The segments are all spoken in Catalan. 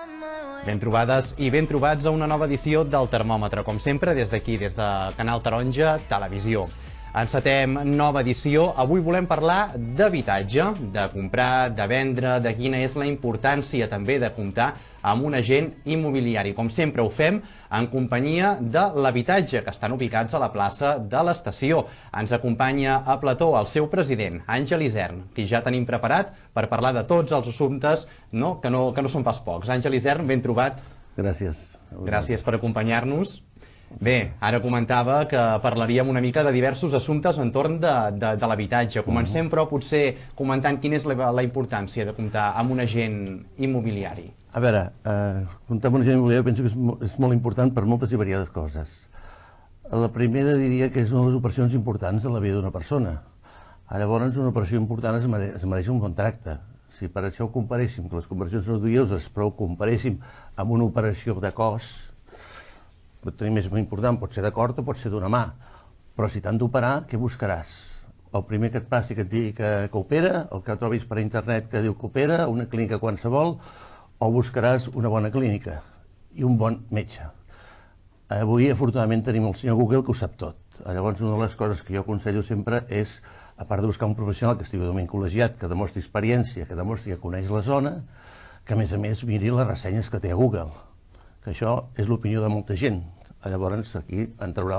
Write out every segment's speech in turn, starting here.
Ben trobades i ben trobats a una nova edició del Termòmetre, com sempre, des d'aquí, des de Canal Taronja Televisió. Encetem nova edició. Avui volem parlar d'habitatge, de comprar, de vendre, de quina és la importància també de comptar amb un agent immobiliari. Com sempre ho fem en companyia de l'habitatge, que estan ubicats a la plaça de l'Estació. Ens acompanya a plató el seu president, Àngel Isern, qui ja tenim preparat per parlar de tots els assumptes, que no són pas pocs. Àngel Isern, ben trobat. Gràcies. Gràcies per acompanyar-nos. Bé, ara comentava que parlaríem una mica de diversos assumptes entorn de l'habitatge. Comencem, però, potser comentant quina és la importància de comptar amb un agent immobiliari. A veure, comptar amb un agent immobiliari penso que és molt important per moltes i variades coses. La primera diria que és una de les operacions importants de la vida d'una persona. Llavors, una operació important es mereix un contracte. Si per això ho comparéssim, que les conversions són odioses, però ho comparéssim amb una operació de cost, pot tenir més important, pot ser d'acord o pot ser d'una mà. Però si t'han d'operar, què buscaràs? El primer que et passi que et digui que opera, el que trobis per internet que diu que opera, una clínica qualsevol, o buscaràs una bona clínica i un bon metge. Avui, afortunadament, tenim el senyor Google que ho sap tot. Llavors, una de les coses que jo aconsello sempre és, a part de buscar un professional que estigui ben col·legiat, que demostri experiència, que demostri que coneix la zona, que a més miri les ressenyes que té a Google, que això és l'opinió de molta gent. Llavors aquí en traurà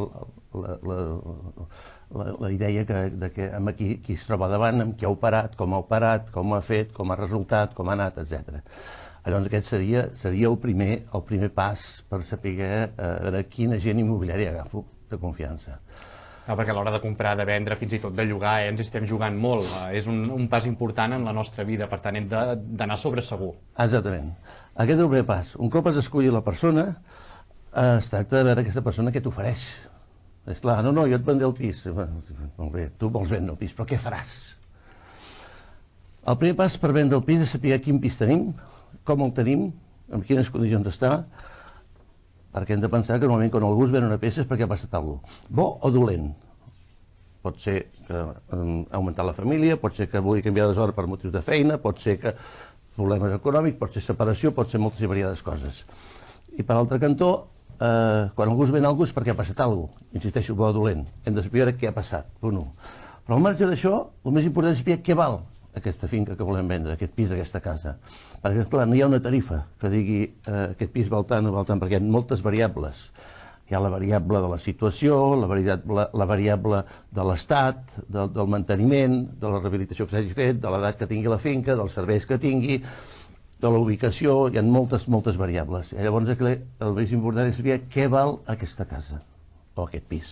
la idea que amb qui es troba davant, amb qui ha operat, com ha fet, com ha resultat, com ha anat, etc. Llavors aquest seria el primer pas per saber quin agent immobiliari agafo de confiança. Perquè a l'hora de comprar, de vendre, fins i tot de llogar, ens estem jugant molt. És un pas important en la nostra vida, per tant hem d'anar sobre segur. Exactament. Aquest és el primer pas. Un cop has escollit la persona, es tracta de veure aquesta persona què t'ofereix. És clar, no, jo et vendré el pis. Molt bé, tu vols vendre el pis, però què faràs? El primer pas per vendre el pis és saber quin pis tenim, com el tenim, en quines condicions està, perquè hem de pensar que normalment quan algú es ven una peça és perquè ha passat alguna cosa, bo o dolent. Pot ser que ha augmentat la família, pot ser que vulgui canviar de zona per motius de feina, pot ser que problemes econòmics, pot ser separació, pot ser moltes i variades coses. I per l'altre cantó, quan algú es ven alguna cosa és perquè ha passat alguna cosa. Insisteixo, bo o dolent. Hem de saber què ha passat, punt 1. Però al marge d'això, el més important és saber què val aquesta finca que volem vendre, aquest pis, aquesta casa. Perquè, esclar, no hi ha una tarifa que digui aquest pis val tant o val tant, perquè hi ha moltes variables. Hi ha la variable de la situació, la variable de l'estat, del manteniment, de la rehabilitació que s'hagi fet, de l'edat que tingui la finca, dels serveis que tingui, de la ubicació, hi ha moltes variables. Llavors el més important és saber què val aquesta casa o aquest pis.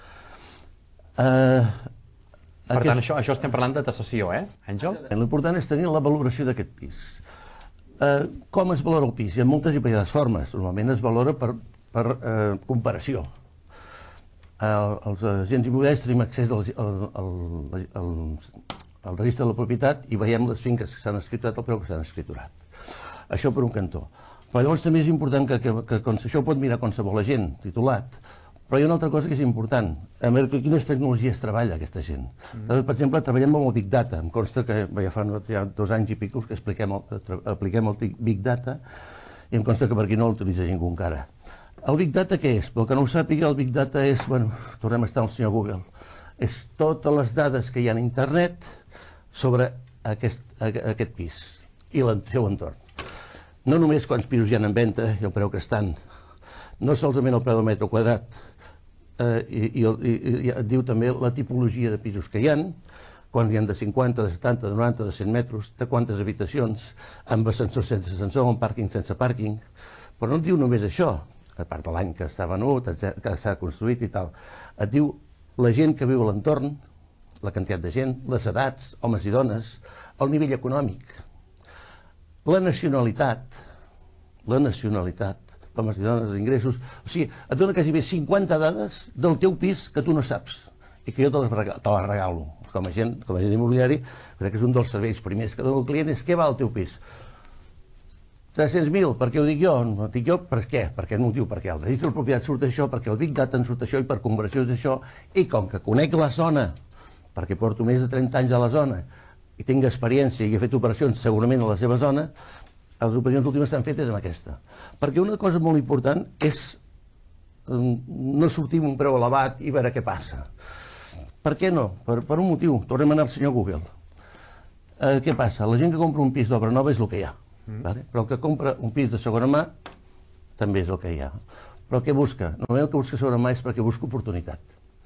Per tant, això estem parlant de tasació, Àngel? L'important és tenir la valoració d'aquest pis. Com es valora el pis? Hi ha moltes i variades formes. Normalment es valora per comparació. Els agents immobiliaris tenim accés al registre de la propietat i veiem les finques que s'han escriturat, el preu que s'han escriturat. Això per un cantó. Però llavors també és important que això ho pot mirar qualsevol agent titulat. Però hi ha una altra cosa que és important, a veure quines tecnologies treballa aquesta gent. Per exemple, treballem amb el Big Data. Em consta que ja fa 2 anys i pico que apliquem el Big Data i em consta que per aquí no l'utilitza ningú encara. El Big Data què és? Pel que no ho sàpiga, el Big Data és, tornem a estar al senyor Google, és totes les dades que hi ha a internet sobre aquest pis i el seu entorn. No només quants pisos hi ha en venda i el preu que estan, no solament el preu del metre quadrat, i diu també la tipologia de pisos que hi ha, quan hi ha de 50, de 70, de 90, de 100 metres, de quantes habitacions, amb ascensor sense ascensor, amb pàrquing sense pàrquing. Però no et diu només això, a part de l'any que està venut, que s'ha construït i tal. Et diu la gent que viu a l'entorn, la quantitat de gent, les edats, homes i dones, el nivell econòmic, la nacionalitat, homes i dones, els ingressos. O sigui, et dona quasi bé 50 dades del teu pis que tu no saps i que jo te les regalo. Com a agent immobiliari, crec que és un dels serveis primers que dona el client, és què val el teu pis? 300.000, per què ho dic jo? No dic jo, per què? Per aquest motiu, perquè el registre de propietat surt això, perquè el Big Data en surt això i per conversió és això, i com que conec la zona, perquè porto més de 30 anys a la zona i tinc experiència i he fet operacions segurament a la seva zona, les operacions últimes s'han fetes amb aquesta. Perquè una cosa molt important és no sortir amb un preu elevat i veure què passa. Per què no? Per un motiu. Tornem a anar al senyor Google. Què passa? La gent que compra un pis d'obra nova és el que hi ha. Però el que compra un pis de segona mà també és el que hi ha. Però què busca? Normalment el que busca segona mà és perquè busca oportunitat.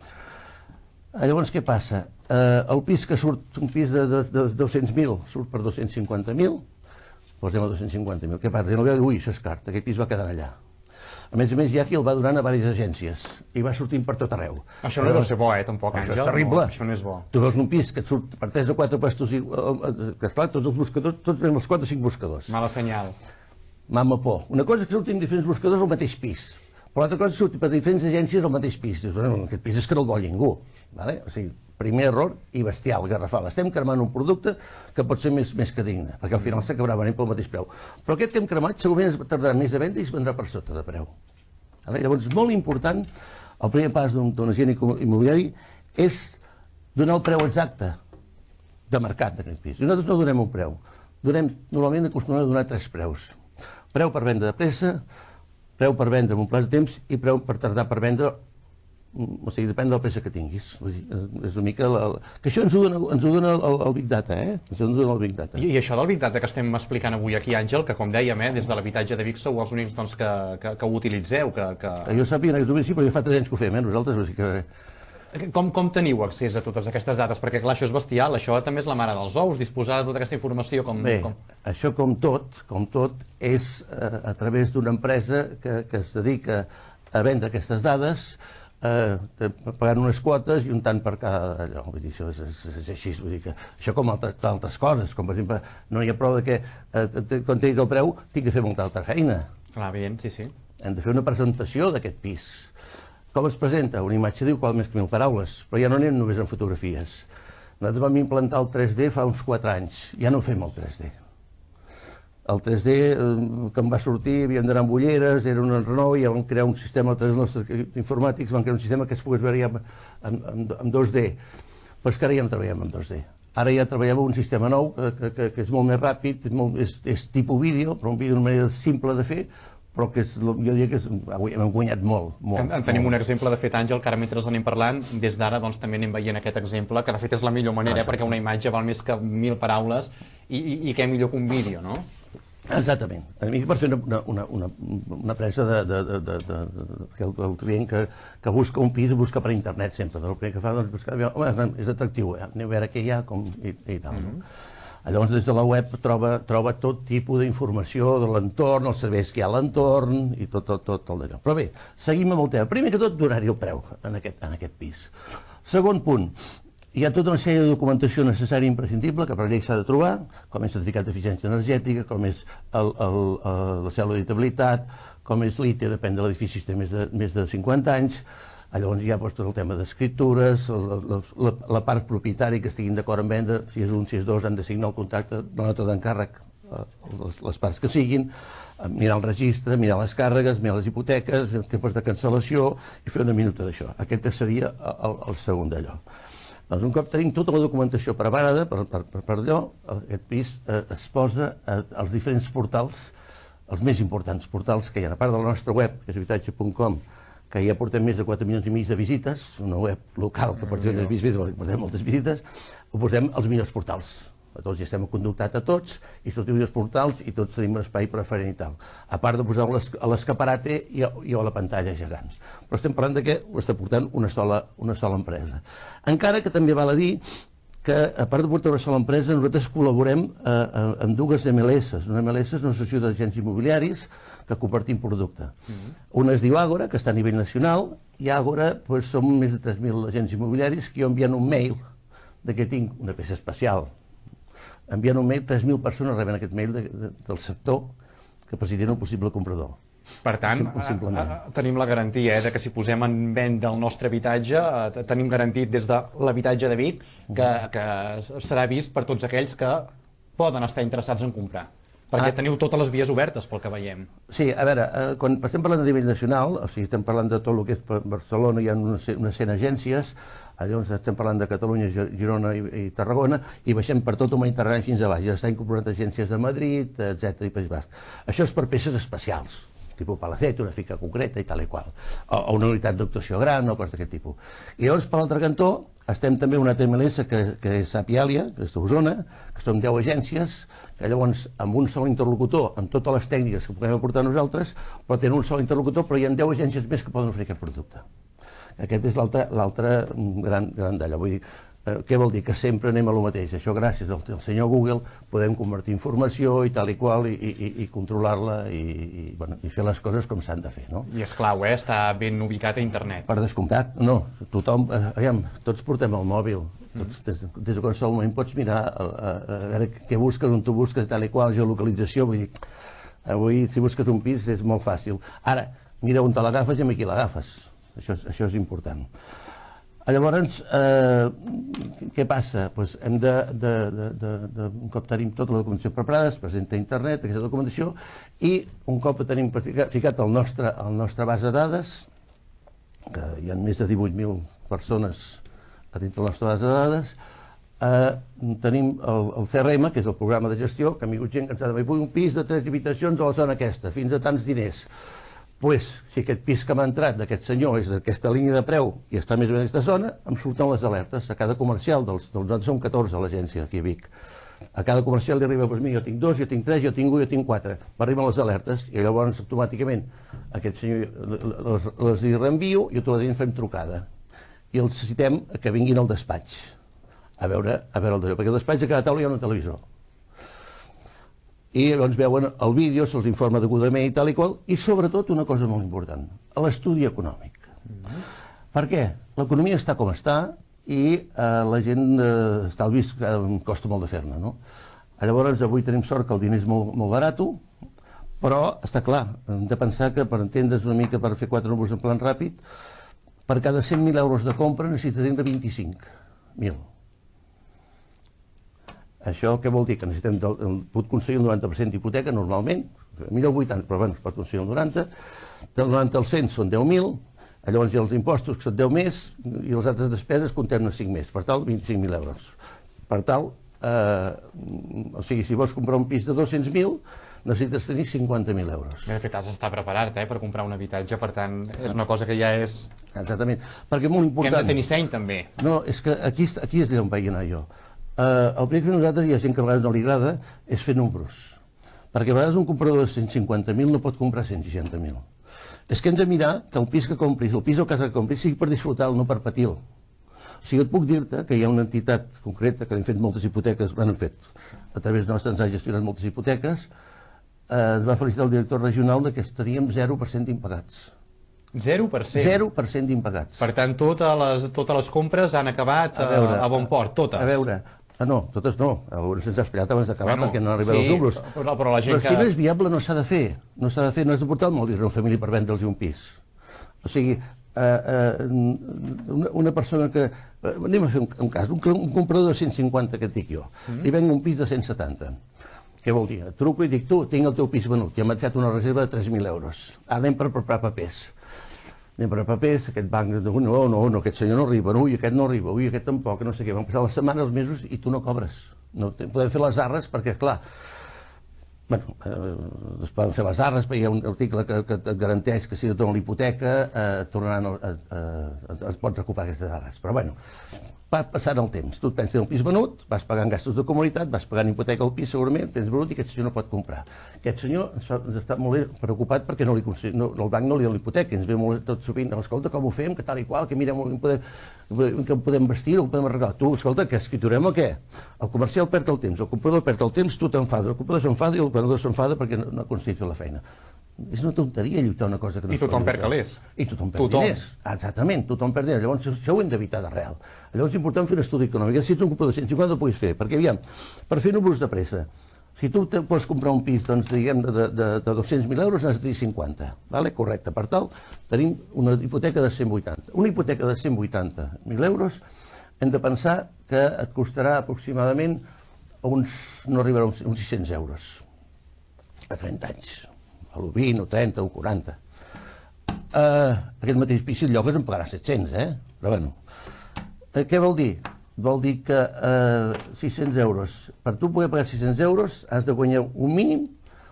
Llavors, què passa? El pis que surt, un pis de 200.000, surt per 250.000, posem a 250.000. Què passa? I no veu, ui, això és car, aquest pis va quedar allà. A més, hi ha qui el va donant a diverses agències i va sortint per tot arreu. Això no deu ser bo, tampoc, Àngel. Això és terrible. Això no és bo. Tu veus un pis que et surt per 3 o 4 puestos, que esclar, tots els buscadors, tots ven els 4 o 5 buscadors. Mala senyal. Mama por. Una cosa és que surtin diferents buscadors al mateix pis, però l'altra cosa és que surtin per diferents agències al mateix pis. Dius, bueno, aquest pis és que no el vol ningú. O sigui, primer error i bestial, garrafal. Estem cremant un producte que pot ser més que digne, perquè al final s'acabarà venent pel mateix preu. Però aquest que hem cremat segurament tardarà més a vendre i es vendrà per sota de preu. Llavors, molt important, el primer pas d'un agent immobiliari és donar el preu exacte de mercat d'aquest pis. I nosaltres no donem un preu. Normalment acostumem a donar 3 preus. Preu per vendre de pressa, preu per vendre en un plaç de temps i preu per tardar per vendre, o sigui, depèn de la pressa que tinguis. És una mica... Que això ens ho dona el Big Data, Això ens ho dona el Big Data. I això del Big Data que estem explicant avui aquí, Àngel, que com dèiem, des de l'habitatge de Vic sou els únics que ho utilitzeu, que... Jo sàpiga, sí, però ja fa 3 anys que ho fem, nosaltres... Com teniu accés a totes aquestes dades? Perquè, clar, això és bestial, això també és la mare dels ous, disposar de tota aquesta informació com... Bé, això com tot, és a través d'una empresa que es dedica a vendre aquestes dades, pagant unes quotes i un tant per cada allò. Vull dir, això és així. Vull dir que això com altres coses, com per exemple, no hi ha prou que quan tinc el preu tinc de fer molta altra feina. Clar, evident, sí. Hem de fer una presentació d'aquest pis. Com es presenta? Una imatge diu val més que 1000 paraules, però ja no anem només en fotografies. Nosaltres vam implantar el 3D fa uns 4 anys, ja no fem el 3D. El 3D, que em va sortir, havíem d'anar amb ulleres, era un enrenou, i vam crear un sistema, els nostres informàtics van crear un sistema que es pogués veure ja en 2D. Però és que ara ja no treballem en 2D. Ara ja treballem en un sistema nou, que és molt més ràpid, és tipus vídeo, però un vídeo d'una manera simple de fer, però que jo diria que hem guanyat molt. En tenim un exemple, de fet, Àngel, que ara mentre anem parlant, des d'ara també anem veient aquest exemple, que de fet és la millor manera, perquè una imatge val més que 1000 paraules, i què millor que un vídeo, no? Exactament. A mi per fer una presa que el client que busca un pis busca per internet sempre. El primer que fa és buscar, home, és atractiu, anem a veure què hi ha i tal. Llavors des de la web troba tot tipus d'informació de l'entorn, els serveis que hi ha a l'entorn i tot el d'allò. Però bé, seguim amb el tema. Primer que tot, donar-hi el preu en aquest pis. Segon punt, hi ha tota una sèrie de documentació necessària i imprescindible que per llei s'ha de trobar, com és certificat d'eficiència energètica, com és la cèdula d'habitabilitat, com és l'ITE, depèn de l'edifici si té més de 50 anys. Llavors hi ha tot el tema d'escriptures, la part propietària que estiguin d'acord en vendre, si és un, si és dos, han de signar el contracte, la nota d'encàrrec, les parts que siguin, mirar el registre, mirar les càrregues, mirar les hipoteques, el tipus de cancel·lació i fer una minuta d'això. Aquest seria el segon d'allò. Doncs un cop tenim tota la documentació preparada per allò, aquest pis es posa als diferents portals, els més importants portals que hi ha, a part de la nostra web, que és habitatge.com, que ja portem més de 4 milions i mig de visites, una web local que portem moltes visites, ho posem als millors portals. A tots ja estem conductats a tots, i sortim als portals i tots tenim un espai preferent i tal. A part de posar-ho a l'escaparate i a la pantalla gegant. Però estem parlant que ho està portant una sola empresa. Encara que també val a dir que, a part de portar una sola empresa, nosaltres col·laborem amb dues MLS. Una MLS és una associació d'agents immobiliaris que compartim producte. Una es diu Àgora, que està a nivell nacional, i Àgora som més de 3.000 agents immobiliaris que jo enviant un mail que tinc una peça especial. Enviant un mail, 3.000 persones reben aquest mail del sector que presidien un possible comprador. Per tant, tenim la garantia que si posem en venda el nostre habitatge, tenim garantit des de l'habitatge de Vic que serà vist per tots aquells que poden estar interessats en comprar. Perquè teniu totes les vies obertes, pel que veiem. Sí, a veure, quan estem parlant a nivell nacional, o sigui, estem parlant de tot el que és Barcelona, hi ha unes 100 agències, llavors estem parlant de Catalunya, Girona i Tarragona, i baixem per tot el Mediterrani fins a baix. Ja s'han incorporat agències de Madrid, etc. i País Basc. Això és per peces especials, tipus Palacete, una finca concreta i tal i qual, o una unitat d'actuació gran o coses d'aquest tipus. I llavors, per l'altre cantó, estem també una TMLS que és Apiàlia, que és d'Osona, que són 10 agències, que llavors amb un sol interlocutor, amb totes les tècniques que podem aportar nosaltres, però tenen un sol interlocutor, però hi ha 10 agències més que poden oferir aquest producte. Aquest és l'altre gran d'allò. Vull dir, què vol dir? Que sempre anem a lo mateix. Això gràcies al senyor Google podem convertir informació i tal i qual i controlar-la i fer les coses com s'han de fer. I és clau, està ben ubicat a internet. Per descomptat, no. Tothom, tots portem el mòbil. Des de qualsevol moment pots mirar a veure què busques, on tu busques, tal i qual, geolocalització. Vull dir, avui si busques un pis és molt fàcil. Ara, mira on te l'agafes i amb qui l'agafes. Això és important. Llavors, què passa? Hem de, un cop tenim tota la documentació preparada, es presenta a internet aquesta documentació i un cop tenim ficat el nostre base de dades, que hi ha més de 18.000 persones a dintre de la nostra base de dades, tenim el CRM, que és el programa de gestió, que ha vingut gent que ens ha de dir un pis de 3 habitacions a la zona aquesta, fins a tants diners. Si aquest pis que m'ha entrat d'aquest senyor és d'aquesta línia de preu i està més o menys d'aquesta zona, em surten les alertes. A cada comercial, nosaltres som 14 a l'agència aquí a Vic, a cada comercial li arriba, jo tinc 2, jo tinc 3, jo tinc 1, jo tinc 4. M'arriben les alertes i llavors automàticament aquest senyor les hi reenvio i automàticament fem trucada. I els necessitem que vinguin al despatx a veure el televisor, perquè al despatx a cada taula hi ha un televisor. I llavors veuen el vídeo, se'ls informa degudament i tal i qual, i sobretot una cosa molt important, l'estudi econòmic. Per què? L'economia està com està i la gent està al vist que costa molt de fer-ne, no? Llavors avui tenim sort que el diner és molt barat, però està clar, hem de pensar que per entendre's una mica, per fer 4 números en plan ràpid, per cada 100.000 euros de compra necessites de 25.000. Això què vol dir? Que necessitem, pot aconseguir el 90% d'hipoteca normalment, millor el 80, però bueno, pot aconseguir el 90, del 90 al 100 són 10.000, llavors hi ha els impostos que són 10 més i les altres despeses comptem-ne 5 més, per tal 25.000 euros. Per tal, o sigui, si vols comprar un pis de 200.000, necessites tenir 50.000 euros. De fet, has d'estar preparat per comprar un habitatge, per tant, és una cosa que ja és... Exactament, perquè és molt important... Que hem de tenir seny, també. No, és que aquí és allà on vaig anar jo. El primer que fem nosaltres, hi ha gent que a vegades no li agrada, és fer números. Perquè a vegades un comprador de 150.000 no pot comprar 160.000. És que hem de mirar que el pis que compris, el pis o casa que compris, sigui per disfrutar-lo, no per patir-lo. O sigui, et puc dir-te que hi ha una entitat concreta que han fet moltes hipoteques, han fet, a través nostre ens ha gestionat moltes hipoteques, ens va felicitar el director regional que estaríem 0% d'impagats. 0%? 0% d'impagats. Per tant, totes les compres han acabat a bon port, totes? A veure, no, totes no. Algunes ens ha esperat abans d'acabar perquè no han arribat els números. Però la gent que... si no és viable no s'ha de fer. No s'ha de fer, no has de portar el mòbil a una família per vendre'ls un pis. O sigui, una persona que... Anem a fer un cas, un comprador de 150 que et dic jo, li venc un pis de 170. Què vol dir? Et truco i dic, tu, tinc el teu pis venut, i hem marxat una reserva de 3.000 euros. Ara anem per preparar papers. Anem per papers, aquest banc, no, aquest senyor no arriba, ui, aquest no arriba, ui, aquest tampoc, no sé què. Van passar les setmanes, els mesos, i tu no cobres. No podem fer les arres perquè, clar, bueno, es poden fer les arres, perquè hi ha un article que et garanteix que si no et donen l'hipoteca, es pot recuperar aquestes arres. Però, bueno, va passant el temps. Tu et penses el pis venut, vas pagant gastos de comunitat, vas pagant hipoteca al pis segurament, tens venut i aquest senyor no pot comprar. Aquest senyor ens està molt preocupat perquè el banc no li dona l'hipoteca, ens ve molt tot sovint, escolta, com ho fem, que tal i qual, que mirem que podem vestir o podem arreglar. Tu, escolta, que escriturem o què? El comercial perd el temps, el comprador perd el temps, tu t'enfades, el comprador s'enfada i el venedor s'enfada perquè no ha aconseguit fer la feina. És una tonteria lluitar una cosa que no es pot lluitar. I tothom perd calés. I tothom perd diners. Exactament, tothom perd diners. Llavors, això ho hem d'evitar d'arrel. Llavors és important fer un estudi econòmic. Si ets un comprador de 150 ho puguis fer, perquè aviam, per fer números de pressa, si tu pots comprar un pis, doncs, diguem, de 200.000 euros, n'has de tenir 50. Correcte. Per tal, tenim una hipoteca de 180. Una hipoteca de 180.000 euros hem de pensar que et costarà aproximadament no arribarà a uns 600 euros. a 30 anys, a l'20 o 30 o 40. Aquest mateix pis, si el llogues, em pagarà 700, Però bueno, què vol dir? Vol dir que 600 euros. Per tu poder pagar 600 euros has de guanyar un mínim,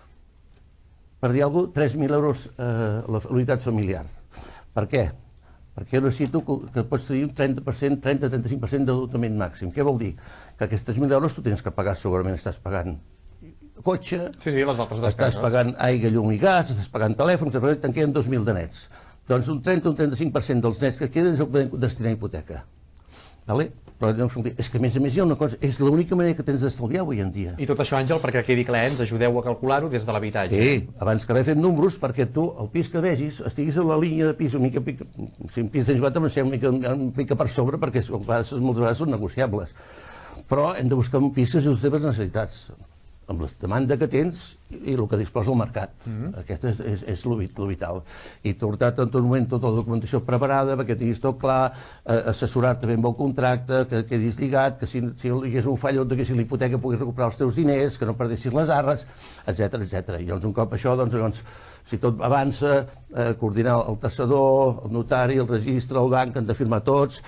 per dir alguna cosa, 3.000 euros la unitat familiar. Per què? Perquè jo necessito que pots tenir un 30%, 30-35% d'endeutament màxim. Què vol dir? Que aquests 3.000 euros tu tens que pagar, segurament estàs pagant cotxe, Sí, les altres despeses. estàs pagant aigua, llum i gas, estàs pagant telèfon, te'n queden 2.000 de nets. Doncs un 30 o un 35% dels nets que queden és el que podem destinar a hipoteca. Vale? Però és que, a més, hi ha una cosa, és l'única manera que tens d'estalviar avui en dia. I tot això, Àngel, perquè quedi clar, ens ajudeu a calcular-ho des de l'habitatge. Sí, abans que res fem números perquè tu, el pis que vegis, estiguis a la línia de pis, si un pis de 50 em sembla una mica per sobre, perquè moltes vegades són negociables. Però hem de buscar un pis que és les teves necessitats, amb la demanda que tens i el que disposa el mercat. Aquest és el vital. I portar en tot moment tota la documentació preparada perquè tinguis tot clar, assessorar-te ben el contracte, que quedis lligat, que si hi hagués un fall on tinguessis l'hipoteca puguis recuperar els teus diners, que no perdessis les arres, etc. I llavors un cop això, si tot avança, coordinar el tassador, el notari, el registre, el banc, han de firmar tots,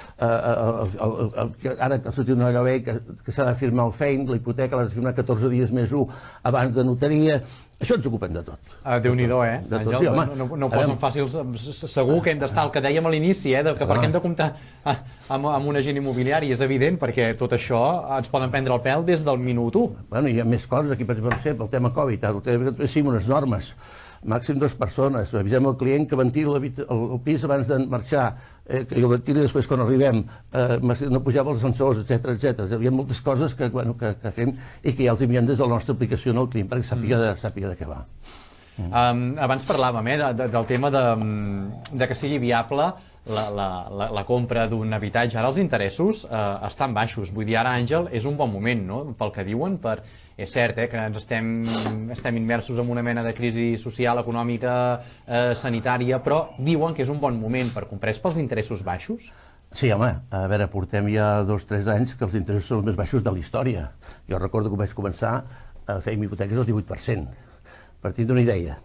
ara que ha sortit una nova llei que s'ha de firmar el fein, la hipoteca l'has de firmar 14 dies més 1 abans de notaria. Això ens ocupem de tot. Déu-n'hi-do, Àngel? No ho posen fàcils. Segur que hem d'estar, el que dèiem a l'inici, que perquè hem de comptar amb un agent immobiliari, és evident, perquè tot això ens poden prendre el pèl des del minut 1. Bueno, hi ha més coses aquí, per exemple, el tema Covid, sí, unes normes, màxim 2 persones, avisem el client que ventili el pis abans de marxar, que el ventili després quan arribem, no pujava els ascensors, etc. Hi ha moltes coses que fem i que ja els enviem des de la nostra aplicació al client perquè sàpiga de què va. Abans parlàvem del tema de que sigui viable la compra d'un habitatge. Ara els interessos estan baixos. Vull dir, ara, Àngel, és un bon moment, no?, pel que diuen. És cert que ens estem immersos en una mena de crisi social, econòmica, sanitària, però diuen que és un bon moment per comprar. És pels interessos baixos? Sí, home, a veure, portem ja 2 o 3 anys que els interessos són els més baixos de la història. Jo recordo que vaig començar a fer hipoteques al 18%. Per tindre una idea,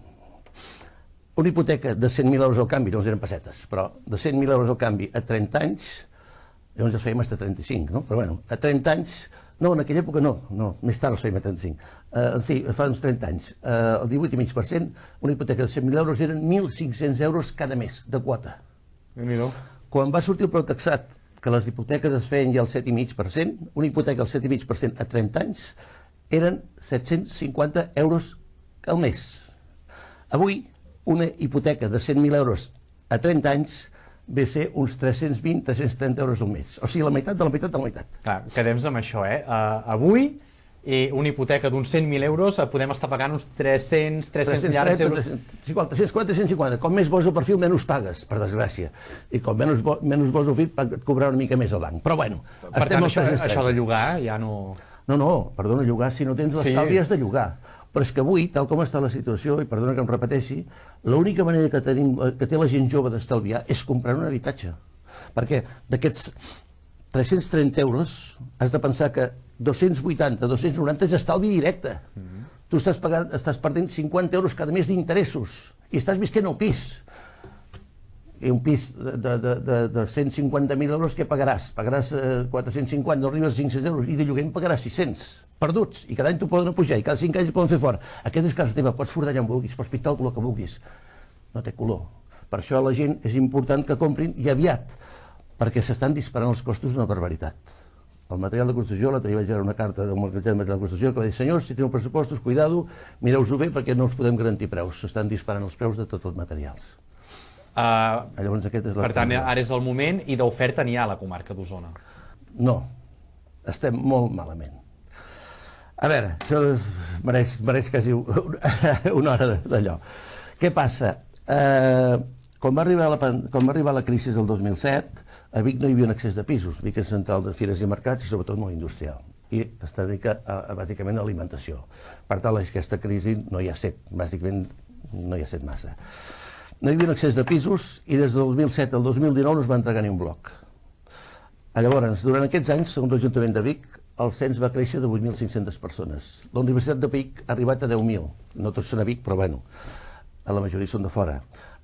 una hipoteca de 100.000 euros al canvi, llavors eren pessetes, però de 100.000 euros al canvi a 30 anys, llavors els fèiem fins a 35, no? Però bueno, a 30 anys, no, en aquella època no, més tard els fèiem a 35. En fi, fa uns 30 anys, el 18,5%, una hipoteca de 100.000 euros eren 1.500 euros cada mes, de quota. Déu-n'hi-do. Quan va sortir el preu taxat, que les hipoteques es feien ja al 7,5%, una hipoteca al 7,5% a 30 anys, eren 750 euros al mes. Avui, una hipoteca de 100.000 euros a 30 anys ve a ser uns 320-330 euros al mes. O sigui, la meitat de la meitat de la meitat. Clar, quedem amb això, Avui, una hipoteca d'uns 100.000 euros podem estar pagant uns 300 llargs euros. 350. Com més bo és el perfil, menys pagues, per desgràcia. I com menys bo és el fit, et cobrarà una mica més a l'any. Però bueno, per tant, això de llogar ja no... No, perdona, llogar, si no tens l'estalvi has de llogar. Però és que avui, tal com està la situació, i perdona que em repeteixi, l'única manera que té la gent jove d'estalviar és comprar un habitatge. Perquè d'aquests 330 euros has de pensar que 280, 290 és estalvi directe. Tu estàs perdent 50 euros cada mes d'interessos i estàs visquent al pis. I un pis de 150.000 euros, què pagaràs? Pagaràs 450, no arribes a 500 euros, i de lloguer en pagaràs 600, perduts, i cada any t'ho poden pujar, i cada 5 anys t'ho poden fer fora. Aquest és casa teva, pots furtar allà on vulguis, pots pintar el color que vulguis. No té color. Per això la gent és important que comprin, i aviat, perquè s'estan disparant els costos d'una barbaritat. El material de construcció, l'altre dia vaig veure una carta del magatzem de material de construcció que va dir: senyors, si teniu pressupostos, cuidado, mireu-ho bé perquè no us podem garantir preus. S'estan disparant els preus de tots els materials. Per tant, ara és el moment i d'oferta n'hi ha a la comarca d'Osona. No, estem molt malament. A veure, això mereix quasi una hora d'allò. Què passa? Quan va arribar la crisi del 2007, a Vic no hi havia un accés de pisos. Vic és central de fires i mercats i sobretot molt industrial. I es dedica bàsicament a alimentació. Per tant, aquesta crisi no hi ha set, bàsicament no hi ha set massa. No hi havia un accés de pisos i des del 2007 al 2019 no es va entregar ni un bloc. Llavors, durant aquests anys, segons l'Ajuntament de Vic, el cens va créixer de 8.500 persones. La Universitat de Vic ha arribat a 10.000. No tots són a Vic, però bueno, la majoria són de fora.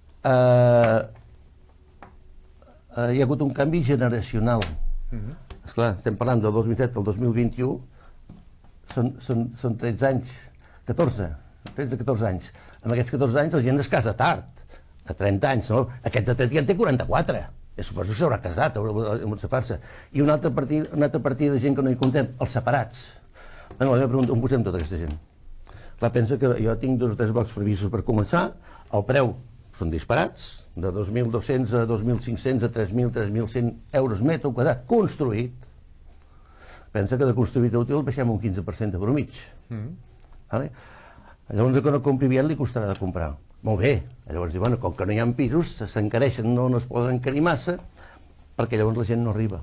Hi ha hagut un canvi generacional. Esclar, estem parlant del 2007 al 2021, són 13 anys, 13-14 anys. En aquests 14 anys la gent es casa tard, a 30 anys, no? Aquest de 30 ja en té 44, suposo que s'haurà casat, haurà separar-se. I una altra partida de gent que no hi comptem, els separats. La meva pregunta, on posem tota aquesta gent? Clar, pensa que jo tinc 2 o 3 blocs previstos per començar, el preu són disparats, de 2.200 a 2.500 a 3.000, 3.100 euros metre quadrat, construït. Pensa que de construït a útil baixem un 15% de bromig. Llavors, que no compri aviat li costarà de comprar. Molt bé, llavors diu, bueno, com que no hi ha pisos, s'encareixen, no es poden encarir massa, perquè llavors la gent no arriba.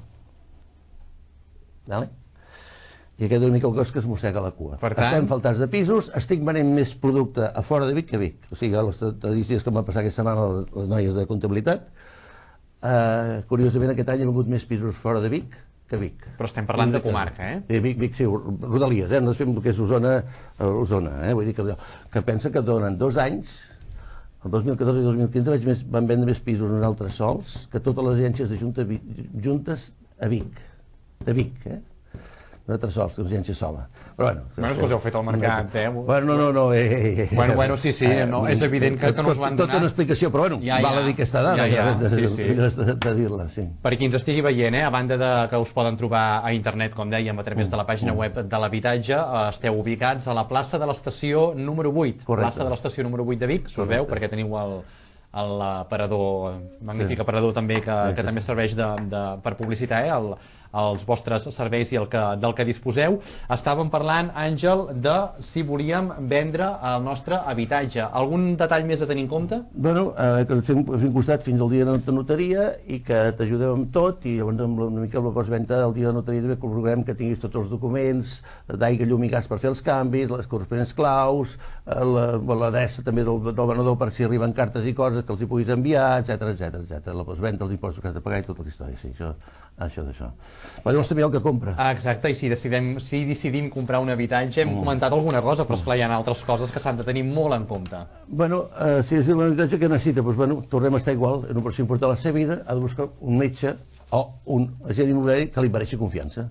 I aquest és una mica el gos que es mossega la cua. Estem faltats de pisos, estic venent més producte a fora de Vic que a Vic. O sigui, les tradicions que em van passar aquesta setmana les noies de comptabilitat, curiosament aquest any ha hagut més pisos fora de Vic que a Vic. Però estem parlant de comarca, eh? Vic, sí, Rodalies, no sé el que és Osona, vull dir que pensa que donen 2 anys, el 2014 i 2015 van vendre més pisos nosaltres sols que totes les agències de juntes a Vic, de Vic, nosaltres sols, que agència sola. Però bueno... És que us heu fet el mercat, eh? Bueno, no... Bueno, sí, és evident que no us van donar... Tota una explicació, però bueno, val a dir aquesta dada, de dir-la, sí. Per qui ens estigui veient, a banda de que us poden trobar a internet, com dèiem, a través de la pàgina web de l'habitatge, esteu ubicats a la plaça de l'estació número 8. Plaça de l'estació número 8 de Vic, s'us veu, perquè teniu l'aparador, magnífic aparador també, que també serveix per publicitar, els vostres serveis i del que disposeu. Estàvem parlant, Àngel, de si volíem vendre el nostre habitatge. Algun detall més a tenir en compte? Bueno, que ens hem costat fins al dia de notaria i que t'ajudem amb tot, i llavors una mica la postventa del dia de notaria també procurem que tinguis tots els documents d'aigua, llum i gas per fer els canvis, les corresponents claus, l'adreça també del venedor per si arriben cartes i coses que els hi puguis enviar, etc. La postventa, els impostos que has de pagar i tota la història, sí, això d'això. Però llavors també el que compra. Exacte, i si decidim comprar un habitatge, hem comentat alguna cosa, però esclar, hi ha altres coses que s'han de tenir molt en compte. Bueno, si decidim un habitatge, què necessita? Doncs bueno, tornem a estar igual, en un procés important de la seva vida, ha de buscar un metge o un agent immobiliari que li mereixi confiança.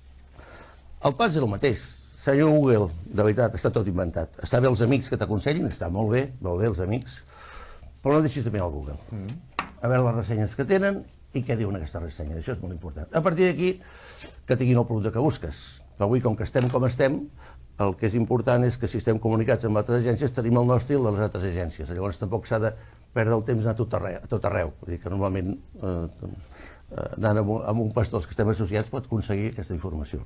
El pas és el mateix. Senyor Google, de veritat, està tot inventat. Està bé els amics que t'aconsellin, està molt bé els amics, però no deixis de mirar el Google. A veure les ressenyes que tenen i què diuen aquestes ressenyes, això és molt important. A partir d'aquí, que tinguin el producte que busques. Però avui, com que estem com estem, el que és important és que si estem comunicats amb altres agències, tenim el nostre i el de les altres agències. Llavors tampoc s'ha de perdre el temps a tot arreu. Vull dir que normalment, anant amb un pastor que estem associats, pot aconseguir aquesta informació.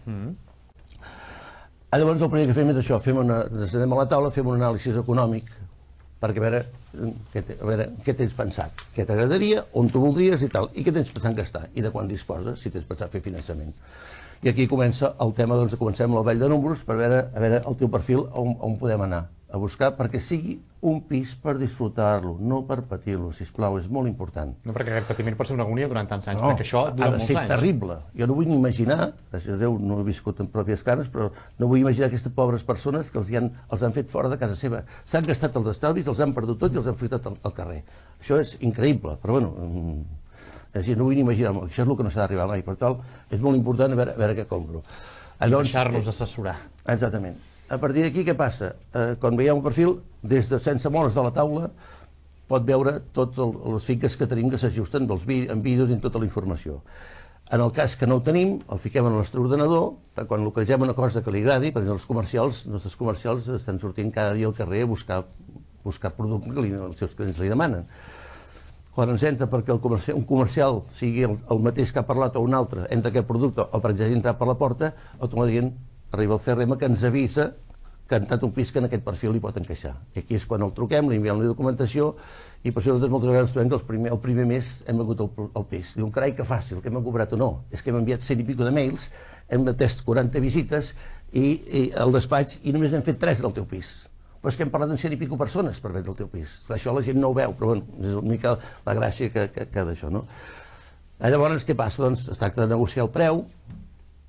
Llavors el primer que fem és això, ens anem a la taula, fem un anàlisi econòmic, perquè a veure què tens pensat, què t'agradaria, on tu voldries i tal, i què tens pensat gastar, i de quan disposes, si tens pensat fer finançament. I aquí comença el tema, doncs, comencem la vall de números per veure el teu perfil on podem anar a buscar, perquè sigui un pis per disfrutar-lo, no per patir-lo, sisplau, és molt important. No, perquè aquest patiment pot ser una agonia durant tants anys, perquè això dura molts anys. Ha de ser terrible. Jo no vull ni imaginar, gràcies a Déu no he viscut en pròpies carnes, però no vull imaginar aquestes pobres persones que els han fet fora de casa seva. S'han gastat els estalvis, els han perdut tot i els han ficat al carrer. Això és increïble, però bueno, no vull ni imaginar, això és el que no s'ha d'arribar mai. Per tant, és molt important veure què compro. I deixar-nos assessorar. Exactament. A partir d'aquí, què passa? Quan veiem un perfil, des de sense moure's de la taula, pot veure totes les fiques que tenim que s'ajusten en vídeos i en tota la informació. En el cas que no ho tenim, el fiquem en el nostre ordenador, quan localitzem una cosa que li agradi, perquè els nostres comercials estan sortint cada dia al carrer a buscar productes que els seus clients li demanen. Quan ens entra perquè un comercial sigui el mateix que ha parlat o un altre, entra aquest producte o per exemple entrar per la porta, automàticament arriba el CRM que ens avisa que ha entrat un pis que en aquest perfil li pot encaixar. I aquí és quan el truquem, li enviem la documentació i per això nosaltres moltes vegades trobem que el primer mes hem vengut al pis. Diuen, carai, que fàcil, que m'han cobrat o no. És que hem enviat 100 i pico de mails, hem atès 40 visites i al despatx i només hem fet 3 del teu pis. Però és que hem parlat amb 100 i pico persones per vendre el teu pis. Això la gent no ho veu, però bueno, és una mica la gràcia que d'això, no? Llavors, què passa? Doncs es tracta de negociar el preu,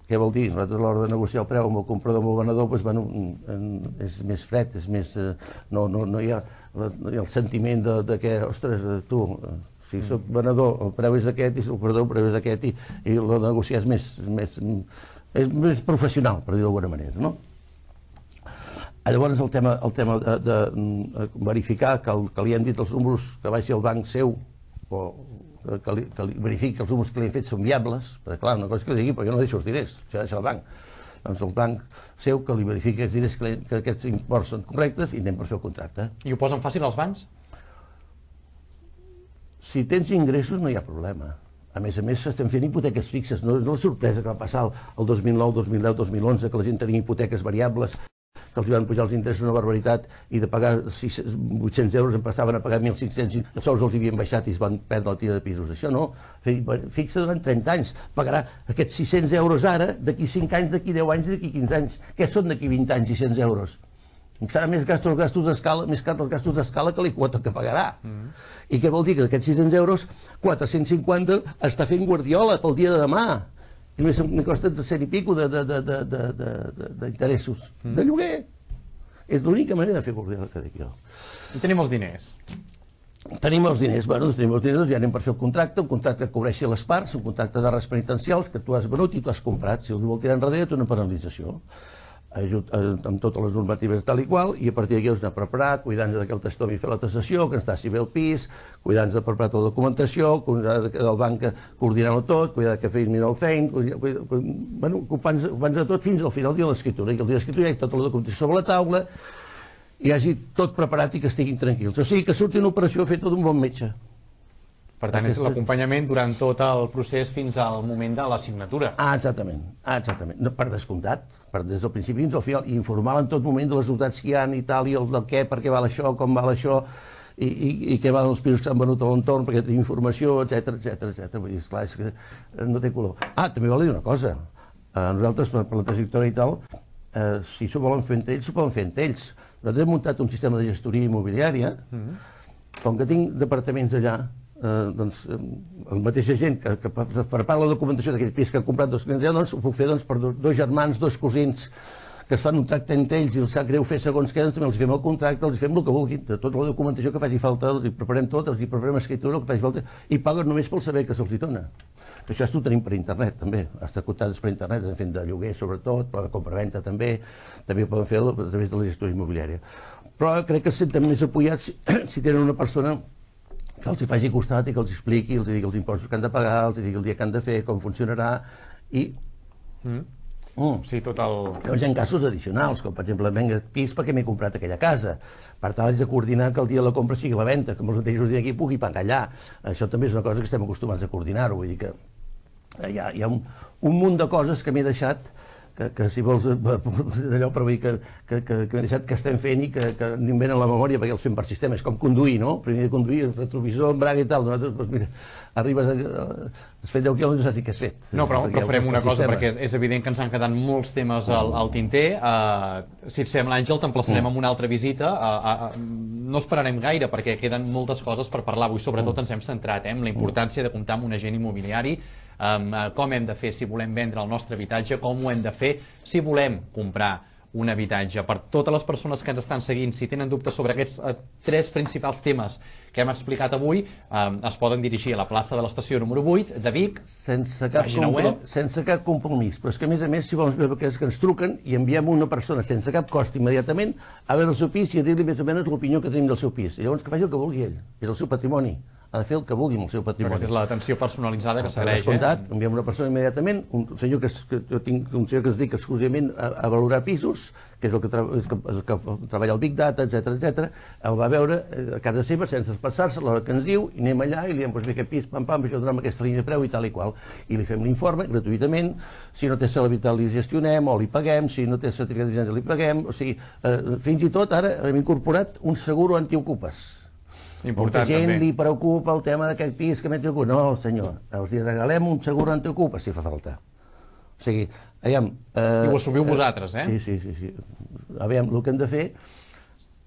Què vol dir? Nosaltres a l'hora de negociar el preu amb el comprador, amb el venedor, és més fred, és més... No hi ha el sentiment de que, ostres, tu, si soc venedor, el preu és aquest, i si el comprador, el preu és aquest, i el negociar és més professional, per dir d'alguna manera, no? Llavors el tema de verificar que li han dit els números que vagi al banc seu, o que li verifiqui que els números que li han fet són viables, perquè clar, una cosa que li digui, però jo no deixo els diners, això deixa el banc. Doncs el banc seu que li verifiqui aquests diners, que aquests imports són correctes i anem per fer el contracte. I ho posen fàcil als bancs? Si tens ingressos no hi ha problema. A més, estem fent hipoteques fixes. No és la sorpresa que va passar el 2009, 2010, 2011, que la gent tenia hipoteques variables, que els van pujar els interessos una barbaritat i de pagar 800 euros en passaven a pagar 1.500 i els sous els havien baixat i es van perdre la tira de pisos. Això no, fixa durant 30 anys. Pagarà aquests 600 euros ara, d'aquí 5 anys, d'aquí 10 anys i d'aquí 15 anys. Què són d'aquí 20 anys 600 euros? Serà més gastos d'escala, més cars els gastos d'escala que l'hipoteca que pagarà. I què vol dir? Que d'aquests 600 euros, 450 està fent Guardiola pel dia de demà. I només me costa 100 i pico d'interessos. De lloguer. És l'única manera de fer Guardiola que dic jo. I tenim els diners. Tenim els diners, ja anem per fer el contracte, un contracte que cobreixi les parts, un contracte d'arres penitencials que tu has venut i tu has comprat. Si els vol tirar enrere, té una penalització. Amb totes les normatives tal i qual, i a partir d'aquí els anar a preparar, cuidant-nos que el testor fer la tasació, que ens tassi bé el pis, cuidant-nos de preparar tota la documentació, cuidant del banc coordinant-ho tot, cuidant que feien mirar el fein, ocupant-nos de tot fins al final del dia de l'escriptura. I el dia de l'escriptura hi ha tota la documentació sobre la taula, i hi hagi tot preparat i que estiguin tranquils. O sigui, que surti una operació feta d'un bon metge. Per tant, és l'acompanyament durant tot el procés fins al moment de la signatura. Exactament. Per descomptat, des del principi fins al final, i informar en tot moment de les novetats que hi ha i tal, i el del què, per què val això, com val això, i què valen els pisos que s'han venut a l'entorn, perquè tenim informació, etc. Vull dir, esclar, és que no té color. També vol dir una cosa. Nosaltres, per la trajectòria i tal, si s'ho volen fer entre ells, s'ho poden fer entre ells. Nosaltres hem muntat un sistema de gestoria immobiliària, com que tinc departaments allà, doncs la mateixa gent que prepara la documentació d'aquell pis que ha comprat dos clients, doncs ho puc fer per dos germans, dos cosins que es fan un tracte entre ells i els sap greu fer segons què, també els fem el contracte, els fem el que vulguin, de tota la documentació que faci falta, els hi preparem tot, els hi preparem escriptura, el que faci falta, i paguen només pel saber que se'ls hi dona. Això ho tenim per internet, també, està comptades per internet, estem fent de lloguer sobretot, però de compra-venta també poden fer a través de la gestió immobiliària. Però crec que es senten més apoyats si tenen una persona que els hi faci costat i que els expliqui, els digui els impostos que han de pagar, els digui el dia que han de fer, com funcionarà, i... Sí, tot el... Llavors hi ha casos addicionals, com per exemple, venga, pis perquè m'he comprat aquella casa. Per tant, haig de coordinar que el dia de la compra sigui la venda, que amb els mateixos dies aquí pugui pagar allà. Això també és una cosa que estem acostumats a coordinar-ho, vull dir que hi ha un munt de coses que m'he deixat que si vols d'allò per dir que m'he deixat que estem fent i que ni em venen a la memòria perquè els fem per sistema, és com conduir, no? Primer de conduir, el retrovisor, embrague i tal, nosaltres, doncs mira, arribes has fet 10 quilòmetres i saps què has fet. No, però farem una cosa, perquè és evident que ens han quedat molts temes al tinter. Si et sembla, Àngel, t'emplaçarem amb una altra visita. No esperarem gaire, perquè queden moltes coses per parlar. Avui, sobretot, ens hem centrat en la importància de comptar amb un agent immobiliari, com hem de fer si volem vendre el nostre habitatge, com ho hem de fer si volem comprar un habitatge. Per totes les persones que ens estan seguint, si tenen dubtes sobre aquests tres principals temes que hem explicat avui, es poden dirigir a la plaça de l'estació número 8 de Vic, pàgina web. Sense cap compromís, però és que a més si vols veure que ens truquen i enviem una persona sense cap cost immediatament a veure el seu pis i a dir-li més o menys l'opinió que tenim del seu pis. I llavors que faci el que vulgui ell, és el seu patrimoni. Ha de fer el que vulgui amb el seu patrimoni. Aquesta és l'atenció personalitzada que s'agraeix, enviem una persona immediatament, un senyor que es dedica exclusivament a valorar pisos, que és el que treballa al Big Data, etc. El va veure a casa seva sense passar-se, a l'hora que ens diu, i anem allà i li diem, doncs bé, aquest pis, pam, això donem aquesta línia de preu i tal i qual. I li fem l'informe gratuïtament, si no té sala vital li gestionem o li paguem, si no té certificat de vigència li paguem, o sigui, fins i tot ara hem incorporat un seguro antiocupes. Molta gent li preocupa el tema d'aquest pis que m'he tingut. No, senyor, els regalem un segur antiocupes si fa falta. O sigui, aviam... I ho assumiu vosaltres, eh? Sí. Aviam, el que hem de fer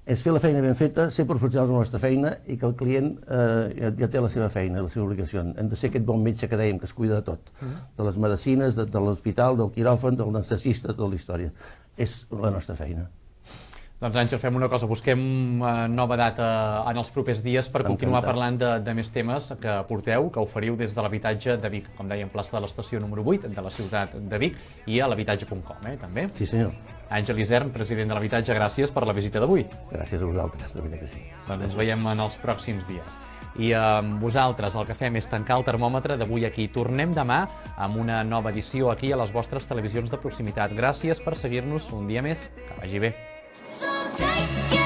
és fer la feina ben feta, ser professionals de la nostra feina i que el client ja té la seva feina, la seva obligació. Hem de ser aquest bon metge que dèiem, que es cuida de tot, de les medicines, de l'hospital, del quiròfan, del anestesista, tota la història. És la nostra feina. Doncs Àngel, fem una cosa, busquem nova data en els propers dies per continuar parlant de més temes que porteu, que oferiu des de l'habitatge de Vic, com dèiem, plaça de l'estació número 8 de la ciutat de Vic i a l'habitatge.com, també. Sí, senyor. Àngel Isern, president de l'habitatge, gràcies per la visita d'avui. Gràcies a vosaltres, de veritat que sí. Doncs ens veiem en els pròxims dies. I amb vosaltres el que fem és tancar el termòmetre d'avui aquí. Tornem demà amb una nova edició aquí a les vostres televisions de proximitat. Gràcies per seguir-nos un dia més. Que vagi bé. So take it.